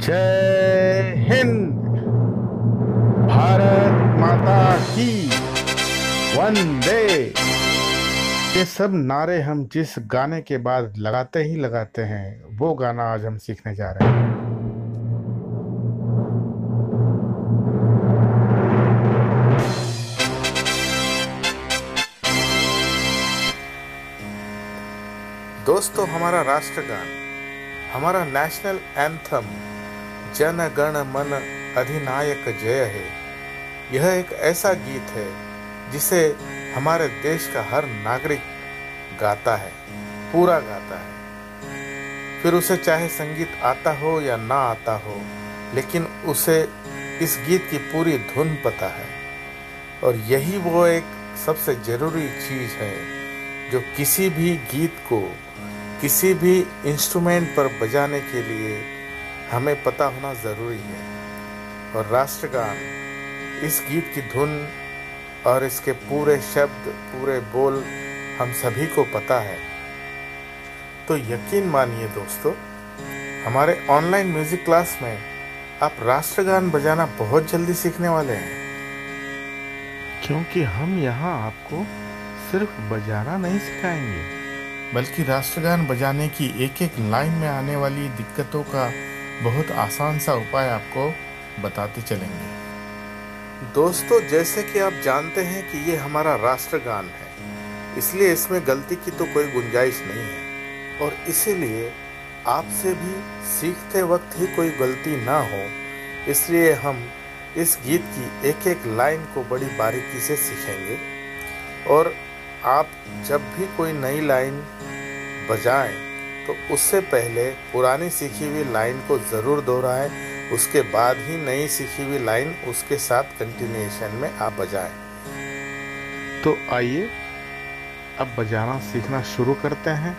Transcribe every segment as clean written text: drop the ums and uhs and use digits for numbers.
जय हिंद। भारत माता की वंदे। ये सब नारे हम जिस गाने के बाद लगाते ही लगाते हैं, वो गाना आज हम सीखने जा रहे हैं। दोस्तों, हमारा राष्ट्रगान, हमारा नेशनल एंथम जन गण मन अधिनायक जय है। यह एक ऐसा गीत है जिसे हमारे देश का हर नागरिक गाता है, पूरा गाता है। फिर उसे चाहे संगीत आता हो या ना आता हो, लेकिन उसे इस गीत की पूरी धुन पता है। और यही वो एक सबसे ज़रूरी चीज़ है जो किसी भी गीत को किसी भी इंस्ट्रूमेंट पर बजाने के लिए हमें पता होना ज़रूरी है। और राष्ट्रगान, इस गीत की धुन और इसके पूरे शब्द, पूरे बोल हम सभी को पता है। तो यकीन मानिए दोस्तों, हमारे ऑनलाइन म्यूज़िक क्लास में आप राष्ट्रगान बजाना बहुत जल्दी सीखने वाले हैं, क्योंकि हम यहाँ आपको सिर्फ बजाना नहीं सिखाएंगे, बल्कि राष्ट्रगान बजाने की एक एक लाइन में आने वाली दिक्कतों का बहुत आसान सा उपाय आपको बताते चलेंगे। दोस्तों, जैसे कि आप जानते हैं कि ये हमारा राष्ट्रगान है, इसलिए इसमें गलती की तो कोई गुंजाइश नहीं है। और इसीलिए आपसे भी सीखते वक्त ही कोई गलती ना हो, इसलिए हम इस गीत की एक एक लाइन को बड़ी बारीकी से सीखेंगे। और आप जब भी कोई नई लाइन बजाएं तो उससे पहले पुरानी सीखी हुई लाइन को ज़रूर दोहराएं, उसके बाद ही नई सीखी हुई लाइन उसके साथ कंटिन्यूएशन में आप बजाएं। तो आइए अब बजाना सीखना शुरू करते हैं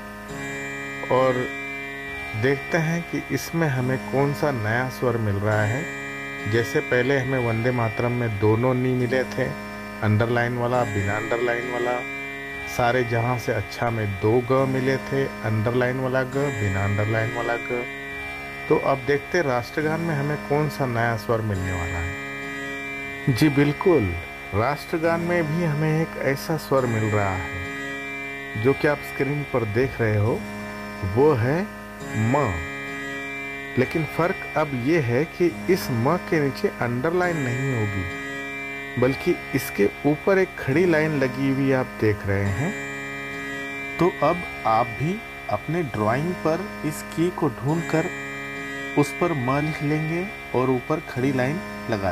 और देखते हैं कि इसमें हमें कौन सा नया स्वर मिल रहा है। जैसे पहले हमें वंदे मातरम में दोनों नी मिले थे, अंडरलाइन वाला, बिना अंडरलाइन वाला। सारे जहां से अच्छा में 2 ग मिले थे, अंडरलाइन वाला ग, बिना अंडरलाइन वाला ग। तो अब देखते राष्ट्रगान में हमें कौन सा नया स्वर मिलने वाला है। जी बिल्कुल, राष्ट्रगान में भी हमें एक ऐसा स्वर मिल रहा है जो कि आप स्क्रीन पर देख रहे हो, वो है म। लेकिन फर्क अब ये है कि इस म के नीचे अंडरलाइन नहीं होगी, बल्कि इसके ऊपर एक खड़ी लाइन लगी हुई आप देख रहे हैं। तो अब आप भी अपने ड्राइंग पर इस की को ढूंढकर उस पर म लिख लेंगे और ऊपर खड़ी लाइन लगा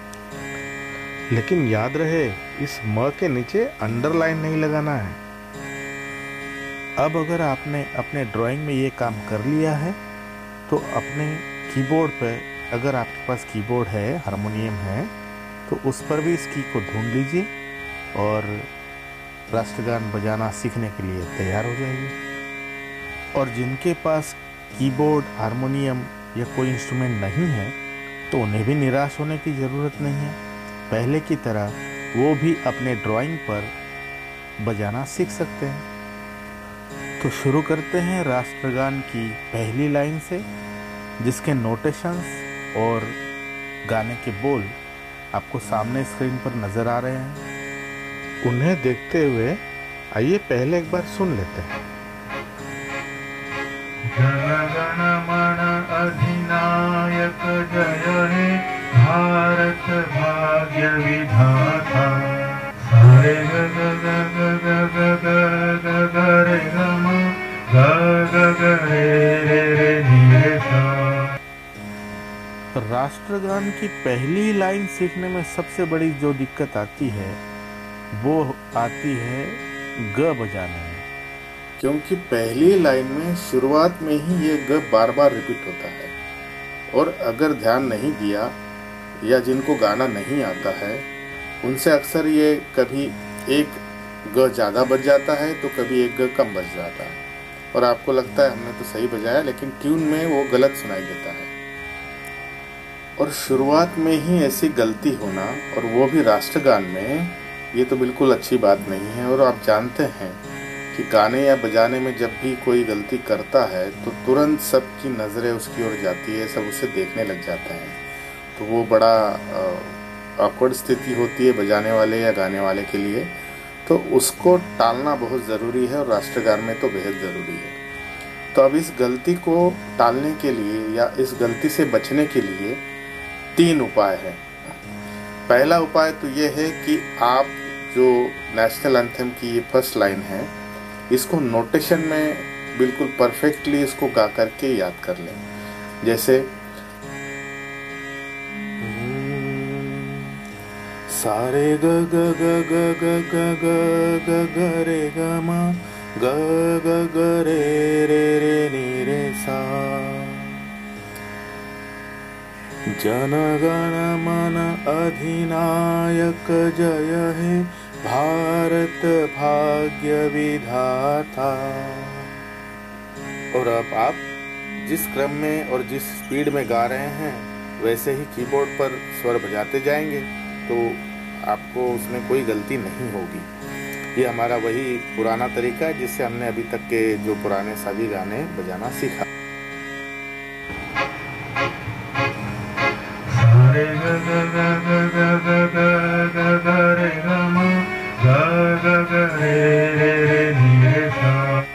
देंगे। लेकिन याद रहे, इस म के नीचे अंडरलाइन नहीं लगाना है। अब अगर आपने अपने ड्राइंग में ये काम कर लिया है, तो अपने कीबोर्ड पर, अगर आपके पास कीबोर्ड है, हारमोनियम है, तो उस पर भी इस की को ढूंढ लीजिए और राष्ट्रगान बजाना सीखने के लिए तैयार हो जाइए। और जिनके पास कीबोर्ड, हारमोनियम या कोई इंस्ट्रूमेंट नहीं है, तो उन्हें भी निराश होने की ज़रूरत नहीं है। पहले की तरह वो भी अपने ड्राइंग पर बजाना सीख सकते हैं। तो शुरू करते हैं राष्ट्रगान की पहली लाइन से, जिसके नोटेशंस और गाने के बोल आपको सामने स्क्रीन पर नजर आ रहे हैं। उन्हें देखते हुए आइए पहले एक बार सुन लेते हैं। जन गण मन अधिनायक जय हे, भारत भाग्य विधाता। सारे ग ग ग ग ग ग ग ग रे ग म ग ग ग रे रे रे नि रे सा। राष्ट्रगान की पहली लाइन सीखने में सबसे बड़ी जो दिक्कत आती है, वो आती है ग बजाने में, क्योंकि पहली लाइन में शुरुआत में ही ये ग बार बार रिपीट होता है। और अगर ध्यान नहीं दिया या जिनको गाना नहीं आता है, उनसे अक्सर ये कभी एक ग ज़्यादा बज जाता है तो कभी एक ग कम बज जाता है, और आपको लगता है हमने तो सही बजाया, लेकिन ट्यून में वो गलत सुनाई देता है। और शुरुआत में ही ऐसी गलती होना, और वो भी राष्ट्रगान में, ये तो बिल्कुल अच्छी बात नहीं है। और आप जानते हैं कि गाने या बजाने में जब भी कोई गलती करता है तो तुरंत सबकी नज़रें उसकी ओर जाती है, सब उसे देखने लग जाते हैं। तो वो बड़ा awkward स्थिति होती है बजाने वाले या गाने वाले के लिए। तो उसको टालना बहुत ज़रूरी है और राष्ट्रगान में तो बेहद ज़रूरी है। तो अब इस गलती को टालने के लिए या इस गलती से बचने के लिए 3 उपाय हैं। पहला उपाय तो ये है कि आप जो नेशनल एंथम की ये फर्स्ट लाइन है, इसको नोटेशन में बिल्कुल परफेक्टली इसको गा करके याद कर लें। जैसे सारे ग ग ग ग ग ग ग ग ग रे ग म ग ग ग रे रे रे नी रे सा। जन गण मन अधिनायक जय हे भारत भाग्य विधाता। और अब आप जिस क्रम में और जिस स्पीड में गा रहे हैं वैसे ही कीबोर्ड पर स्वर बजाते जाएंगे, तो आपको उसमें कोई गलती नहीं होगी। ये हमारा वही पुराना तरीका है जिससे हमने अभी तक के जो पुराने सभी गाने बजाना सीखा। रे ग ग ग ग ग ग ग ग रे ग म ग ग ग रे रे रे नी रे सा।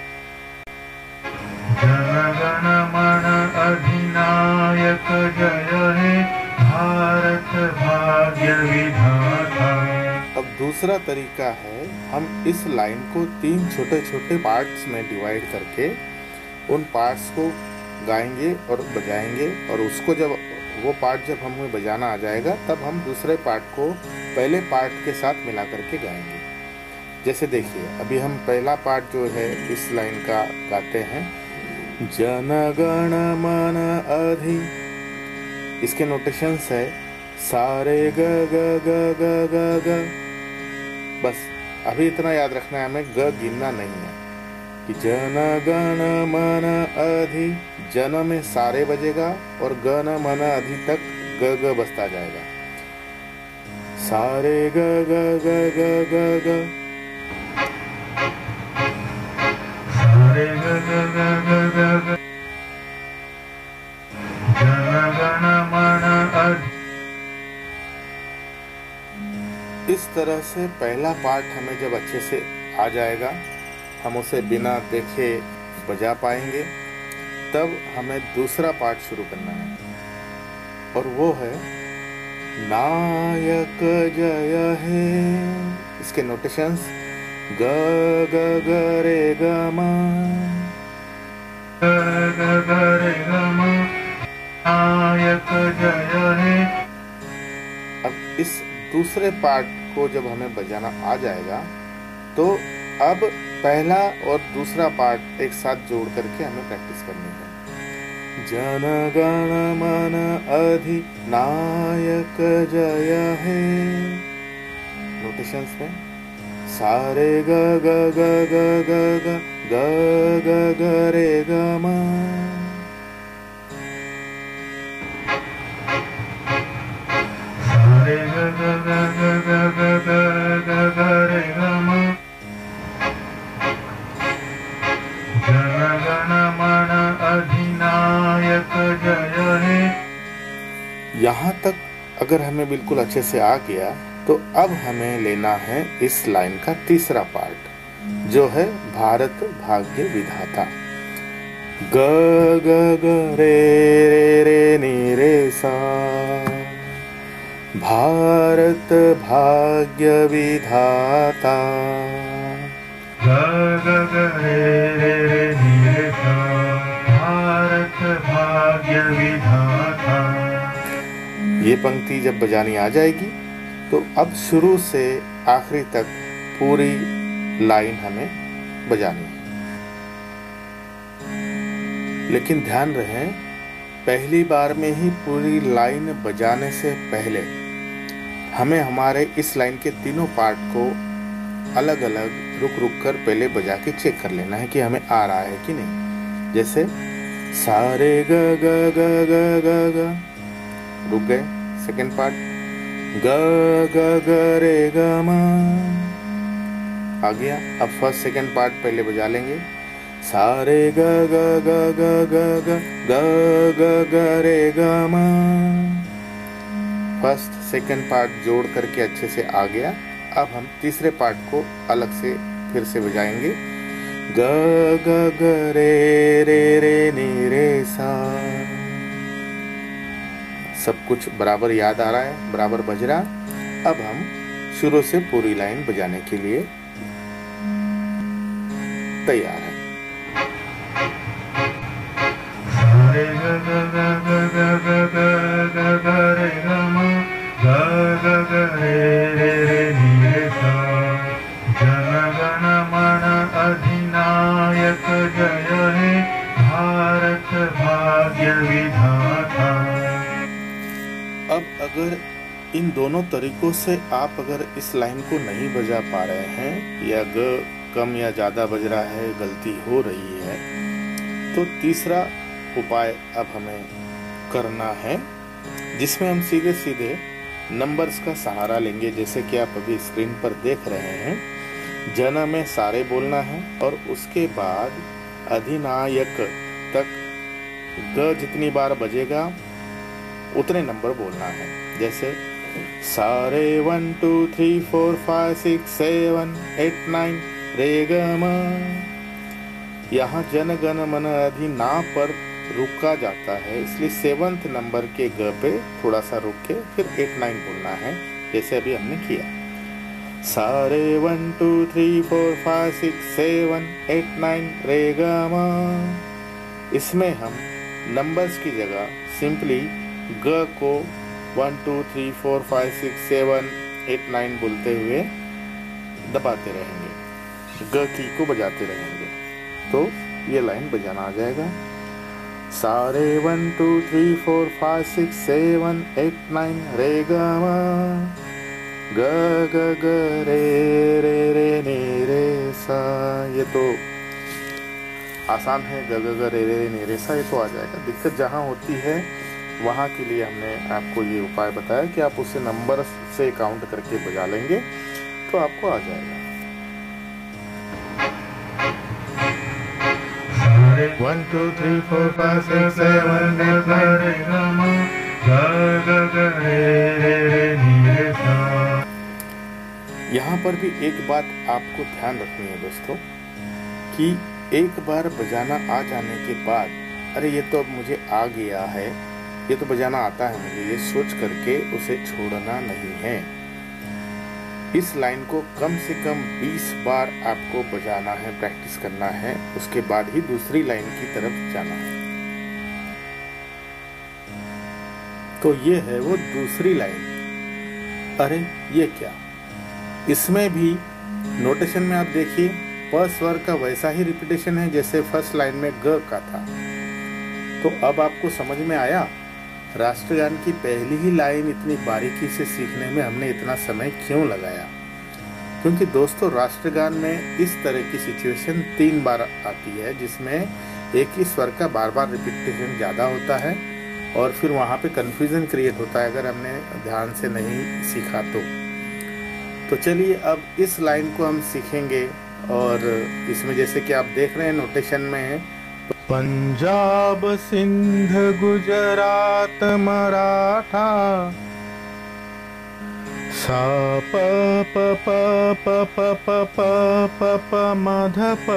जन गण मन अधिनायक जय हे भारत भाग्य विधाता। अब दूसरा तरीका है, हम इस लाइन को 3 छोटे छोटे पार्ट्स में डिवाइड करके उन पार्ट्स को गाएंगे और बजाएंगे, और उसको जब वो पार्ट जब हमें बजाना आ जाएगा तब हम दूसरे पार्ट को पहले पार्ट के साथ मिला करके गाएंगे। जैसे देखिए, अभी हम पहला पार्ट जो है इस लाइन का गाते हैं, जन गण मन अधि। इसके नोटेशंस है सारे ग ग ग ग ग ग। बस अभी इतना याद रखना है, हमें ग गिनना नहीं है कि जन गण मन अधि। जन में सारे बजेगा और गण मन अधि तक ग ग बजता जाएगा। सारे ग ग ग ग ग ग। सारे ग ग ग ग ग ग। जन गण मन अधि। इस तरह से पहला पार्ट हमें जब अच्छे से आ जाएगा, हम उसे बिना देखे बजा पाएंगे। तब हमें दूसरा पार्ट शुरू करना है, और वो है नायक जय हे। इसके नोटेशंस ग ग ग रे ग म ग ग ग रे ग म नायक जय हे। अब इस दूसरे पार्ट को जब हमें बजाना आ जाएगा तो अब पहला और दूसरा पार्ट एक साथ जोड़ करके हमें प्रैक्टिस करनी है। जन गण मन अधि नायक जय हे। नोटेशंस में सारे ग ग ग ग ग ग ग ग ग रे ग म। सारे ग ग ग ग ग ग ग ग ग रे ग म। जन गण मन अधिनायक जय हे। यहाँ तक अगर हमें बिल्कुल अच्छे से आ गया तो अब हमें लेना है इस लाइन का तीसरा पार्ट, जो है भारत भाग्य विधाता। ग ग ग रे रे रे नी रे सा। भारत भाग्य विधाता। ग ग ग रे रे रे नी रे सा। भारत भाग्य विधाता। ये पंक्ति जब बजानी आ जाएगी तो अब शुरू से आखिरी तक पूरी लाइन हमें बजानी है। लेकिन ध्यान रहे, पहली बार में ही पूरी लाइन बजाने से पहले हमें हमारे इस लाइन के तीनों पार्ट को अलग अलग रुक रुक कर पहले बजा के चेक कर लेना है कि हमें आ रहा है कि नहीं। जैसे सारे ग ग ग ग ग ग, रुक गए। सेकेंड पार्ट ग ग ग रे ग म। आ गया। अब फर्स्ट सेकंड पार्ट पहले बजा लेंगे। सारे ग ग ग ग ग ग ग ग ग रे ग म। फर्स्ट सेकंड पार्ट जोड़ करके अच्छे से आ गया। अब हम तीसरे पार्ट को अलग से फिर से बजाएंगे। ग ग ग रे रे रे नी रे सा। सब कुछ बराबर याद आ रहा है, बराबर बज रहा। अब हम शुरू से पूरी लाइन बजाने के लिए तैयार है। सारे ग ग ग ग ग ग ग ग रे ग म ग ग ग रे रे रे नी रे सा। जन गण मन अधिनायक जय हे भारत भाग्य विधाता। अब अगर इन दोनों तरीकों से आप अगर इस लाइन को नहीं बजा पा रहे हैं या ग कम या ज़्यादा बज रहा है, गलती हो रही है, तो तीसरा उपाय अब हमें करना है, जिसमें हम सीधे सीधे नंबर्स का सहारा लेंगे। जैसे कि आप अभी स्क्रीन पर देख रहे हैं, जन में सारे बोलना है और उसके बाद अधिनायक तक ग जितनी बार बजेगा उतने नंबर बोलना है। जैसे सारे 1 2 3 4 5 6 7 8 9 रे ग म। यहाँ जन गण मन अधिना पर रुका जाता है, इसलिए 7th नंबर के ग पे थोड़ा सा रुक के फिर 8 9 बोलना है, जैसे अभी हमने किया। सारे 1 2 3 4 5 6 7 8 9 रे ग म। इसमें हम नंबर्स की जगह सिंपली ग को 1 2 3 4 5 6 7 8 9 बोलते हुए दबाते रहेंगे, ग की को बजाते रहेंगे, तो ये लाइन बजाना आ जाएगा। सारे 1 2 3 4 5 6 7 8 9 रे ग म ग ग ग रे रे रे नी रे सा। ये तो आसान है, ग ग ग रे रे रे नी रे सा, ये तो आ जाएगा। दिक्कत जहाँ होती है वहाँ के लिए हमने आपको ये उपाय बताया कि आप उसे नंबर से काउंट करके बजा लेंगे तो आपको आ जाएगा। 1 2 3 4 5 6 7 8 9 रे ग म ग ग ग रे रे रे नी रे सा। यहाँ पर भी एक बात आपको ध्यान रखनी है दोस्तों, कि एक बार बजाना आ जाने के बाद अरे ये तो अब मुझे आ गया है, ये तो बजाना आता है मुझे, ये सोच करके उसे छोड़ना नहीं है। इस लाइन को कम से कम 20 बार आपको बजाना है, प्रैक्टिस करना है, उसके बाद ही दूसरी लाइन की तरफ जाना है। तो ये है वो दूसरी लाइन। अरे ये क्या, इसमें भी नोटेशन में आप देखिए प स्वर का वैसा ही रिपीटेशन है जैसे फर्स्ट लाइन में ग का था। तो अब आपको समझ में आया राष्ट्रगान की पहली ही लाइन इतनी बारीकी से सीखने में हमने इतना समय क्यों लगाया। क्योंकि दोस्तों राष्ट्रगान में इस तरह की सिचुएशन 3 बार आती है, जिसमें एक ही स्वर का बार बार रिपीटेशन ज़्यादा होता है और फिर वहाँ पे कन्फ्यूज़न क्रिएट होता है अगर हमने ध्यान से नहीं सीखा तो चलिए अब इस लाइन को हम सीखेंगे। और इसमें जैसे कि आप देख रहे हैं नोटेशन में है पंजाब सिंध गुजरात मराठा सा प प प प प प प प प मध प।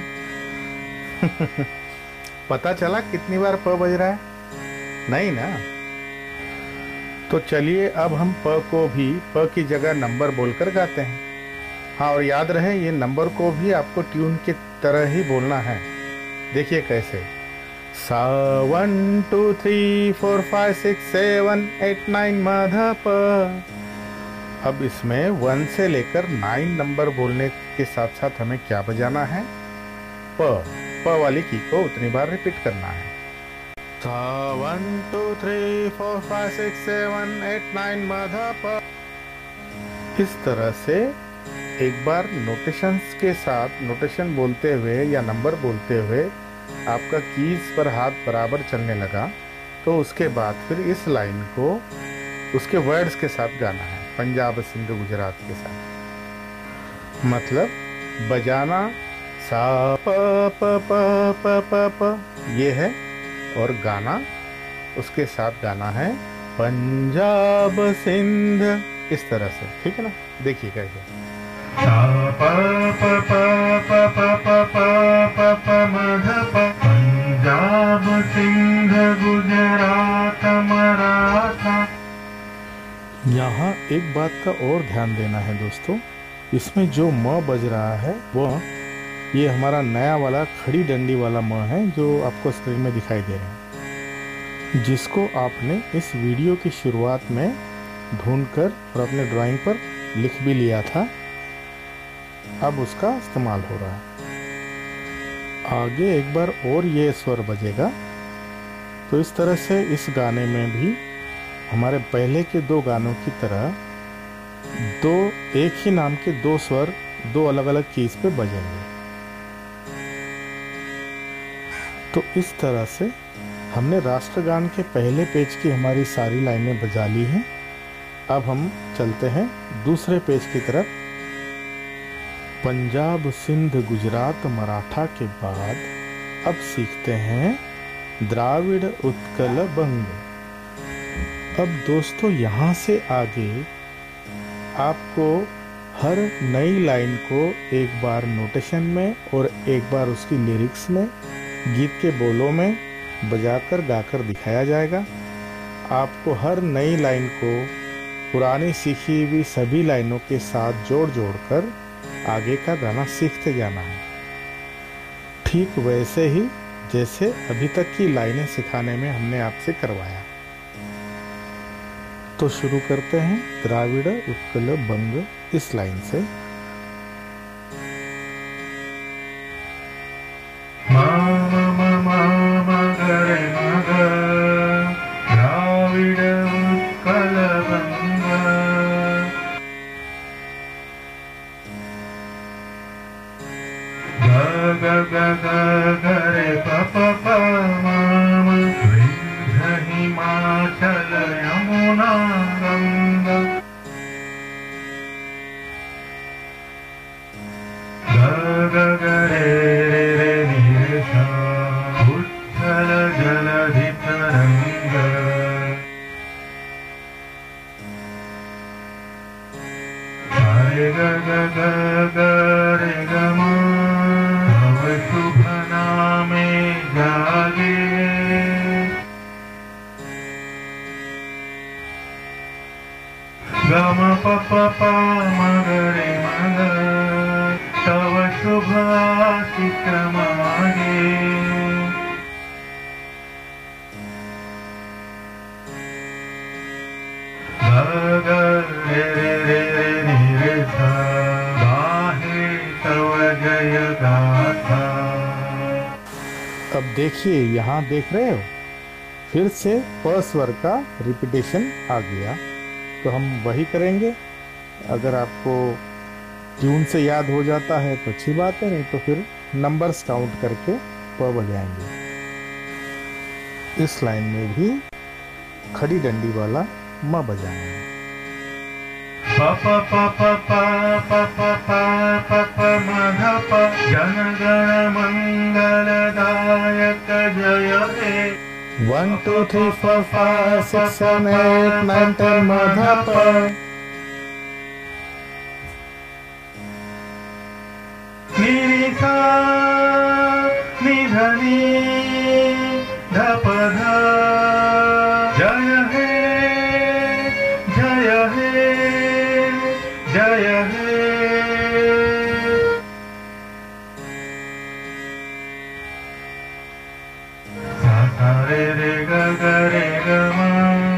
पता चला कितनी बार प बज रहा है? नहीं ना। तो चलिए अब हम प को भी प की जगह नंबर बोलकर गाते हैं। हाँ, और याद रहे ये नंबर को भी आपको ट्यून की तरह ही बोलना है। देखिए कैसे, सा 1 2 3 4 5 6 7 8 9 मध प। अब इसमें 1 से लेकर 9 नंबर बोलने के साथ साथ हमें क्या बजाना है? प वाली की को उतनी बार रिपीट करना है। सा 1 2 3 4 5 6 7 8 9 मध प। इस तरह से एक बार नोटेशंस के साथ नोटेशन बोलते हुए या नंबर बोलते हुए आपका कीज पर हाथ बराबर चलने लगा तो उसके बाद फिर इस लाइन को उसके वर्ड्स के साथ गाना है, पंजाब सिंध गुजरात के साथ। मतलब बजाना सा प प प प प प ये है, और गाना उसके साथ गाना है पंजाब सिंध, इस तरह से, ठीक है ना। देखिए कैसे। सा प प प प प प प प प म ध प, पंजाब सिंध गुजरात मराठा। यहाँ एक बात का और ध्यान देना है दोस्तों, इसमें जो म बज रहा है वो ये हमारा नया वाला खड़ी डंडी वाला म है जो आपको स्क्रीन में दिखाई दे रहा है, जिसको आपने इस वीडियो की शुरुआत में ढूंढकर और अपने ड्राइंग पर लिख भी लिया था। अब उसका इस्तेमाल हो रहा है। आगे एक बार और ये स्वर बजेगा, तो इस तरह से इस गाने में भी हमारे पहले के दो गानों की तरह दो एक ही नाम के दो स्वर दो अलग अलग कीज पे बजेंगे। तो इस तरह से हमने राष्ट्रगान के पहले पेज की हमारी सारी लाइनें बजा ली हैं। अब हम चलते हैं दूसरे पेज की तरफ। पंजाब सिंध गुजरात मराठा के बाद अब सीखते हैं द्राविड़ उत्कल बंग। अब दोस्तों यहाँ से आगे आपको हर नई लाइन को एक बार नोटेशन में और एक बार उसकी लिरिक्स में गीत के बोलों में बजाकर गाकर दिखाया जाएगा। आपको हर नई लाइन को पुरानी सीखी हुई सभी लाइनों के साथ जोड़ जोड़कर आगे का गाना सीखते जाना है, ठीक वैसे ही जैसे अभी तक की लाइनें सिखाने में हमने आपसे करवाया। तो शुरू करते हैं द्राविड़ उत्कल बंग इस लाइन से। द्राविड़ उत्कल बंग, ग ग ग ग रे प प प म म, विंध्य हिमाचल यमुना गंगा, ग ग ग रे रे रे नि रे सा, उच्छल जलधि तरंग, रे ग ग ग ग रे ग म, तव शुभ नामे जागे, ग म प प प म ग रे म ग, तव शुभ आशीष मागे, ग ग रे रे रे रे नि रे सा, गाहे तव जय गाथा। अब देखिए, यहाँ देख रहे हो फिर से प स्वर का रिपीटेशन आ गया, तो हम वही करेंगे। अगर आपको ट्यून से याद हो जाता है तो अच्छी बात है, नहीं तो फिर नंबर्स काउंट करके प बजाएंगे। इस लाइन में भी खड़ी डंडी वाला म बजाना है। प प प प प प प प प प म ध प, जन गण मंगलदायक जय हे। 1 2 3 4 5 6 7 8 9 10 म ध प। नि रि सा नि ध नि ध प ध, जय हे जय हे जय हे। सा सा रे रे ग ग रे ग म,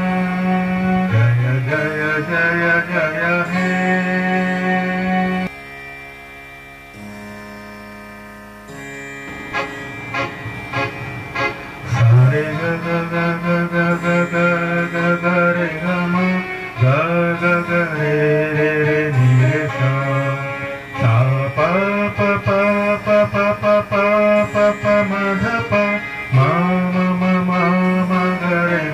जय जय जय जय हे। सा रे ग ग ग ग ग ग ग ग रे ग म, ग ग ग रे रे रे नि रे सा, सा प प प प प प प प प म ध प, म म म म म ग रे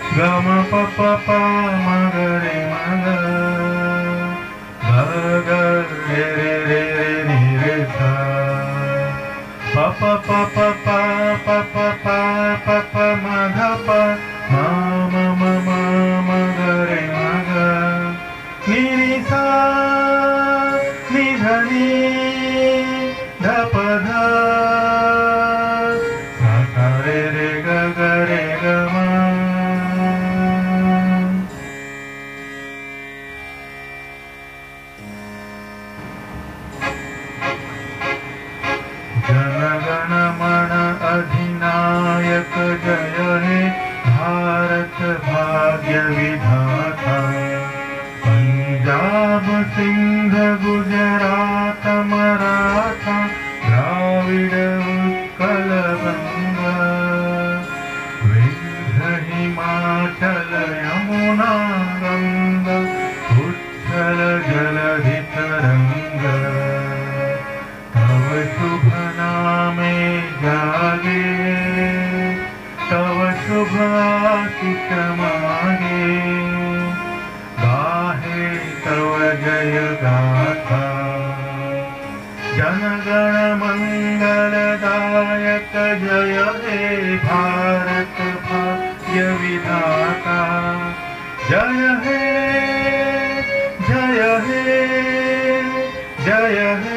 गम प प प म ग रे म ग ग ग रे रे रे रे नि रे सा प प प प प प प प प प म ध प म म म म म ग रे म ग नि नि सा नि ध नि ध प ध सा सा रे रे ग ग रे ग म जन गण मन अधिनायक जय हे भारत भाग्य विधाता पंजाब सिंध गुजरात मराठा द्राविड उत्कल बंगा विंध्य हिमाचल यमुना गंगा उच्छल जलधि तरंगा तव शुभ नामे जागे तव शुभ आशीष मागे गाहे तव जय गाथा जन गण मंगलदायक जय हे भारत भाग्य विधाता जय हे जय हे जय हे